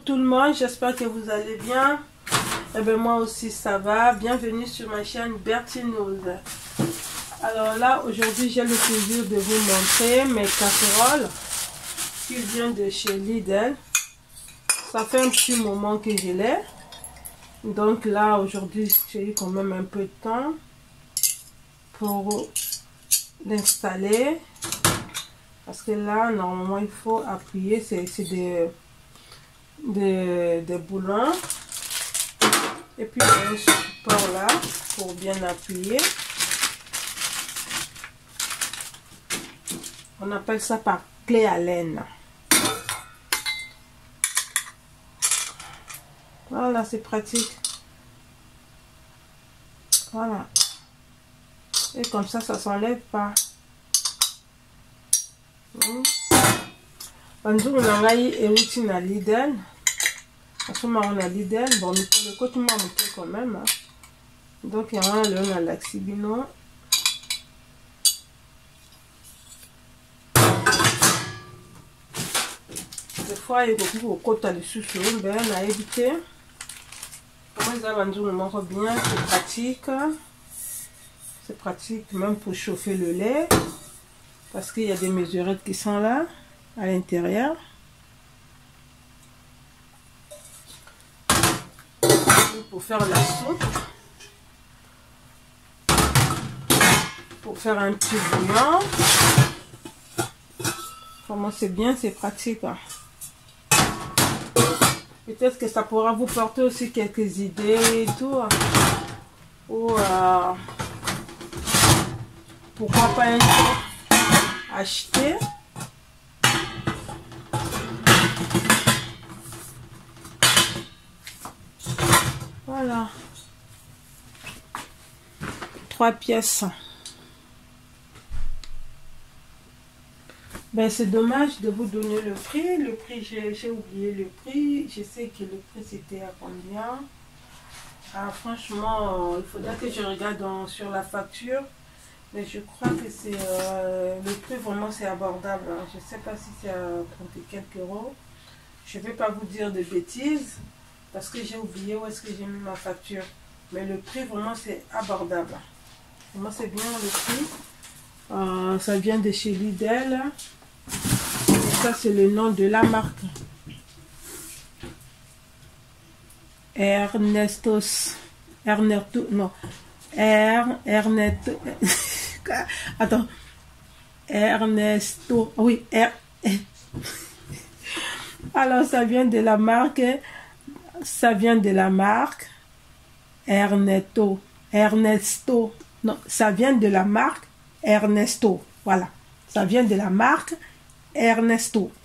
tout le monde, j'espère que vous allez bien. Et bien moi aussi ça va. Bienvenue sur ma chaîne Bertinose. Alors là, aujourd'hui j'ai le plaisir de vous montrer mes casseroles qui viennent de chez Lidl. Ça fait un petit moment que je l'ai. Donc là, aujourd'hui, j'ai eu quand même un peu de temps pour l'installer. Parce que là, normalement, il faut appuyer. C'est des boulons. Et puis, il y a un support là pour bien appuyer. On appelle ça par clé à laine. Voilà, c'est pratique. Voilà. Et comme ça s'enlève pas. Bonjour, on a eu routine à Lidl. Parce que on a Lidl. Bon, mais pour le côté, moi, on quand même. Donc, il y a un le à l'Axibino. Des fois, il y a beaucoup de côté à l'issue, ben, on a évité. Comment ça va nous montrer bien, c'est pratique. C'est pratique même pour chauffer le lait. Parce qu'il y a des mesurettes qui sont là, à l'intérieur. Pour faire la soupe. Pour faire un petit bouillon. Vraiment c'est bien, c'est pratique. Peut-être que ça pourra vous porter aussi quelques idées et tout. Ou pourquoi pas un jour acheter. Voilà. 3 pièces. Ben, c'est dommage de vous donner le prix. Le prix, j'ai oublié le prix. Je sais que le prix c'était à combien. Ah, franchement, il faudra que je regarde sur la facture. Mais je crois que c'est le prix vraiment c'est abordable. Je ne sais pas si c'est à compter quelques euros. Je ne vais pas vous dire de bêtises. Parce que j'ai oublié où est-ce que j'ai mis ma facture. Mais le prix vraiment c'est abordable. Vraiment c'est bien le prix. Ça vient de chez Lidl. Et ça c'est le nom de la marque. Ernesto, non. Ernesto. Attends. Ernesto. Oui, alors ça vient de la marque. Ça vient de la marque Ernesto. Non, ça vient de la marque Ernesto. Voilà. Ça vient de la marque Ernesto.